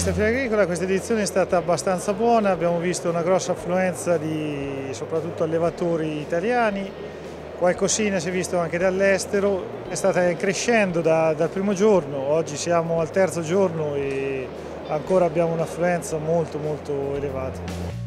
Questa fiera agricola, questa edizione è stata abbastanza buona, abbiamo visto una grossa affluenza di soprattutto allevatori italiani, qualcosina si è visto anche dall'estero, è stata crescendo dal primo giorno, oggi siamo al terzo giorno e ancora abbiamo un'affluenza molto elevata.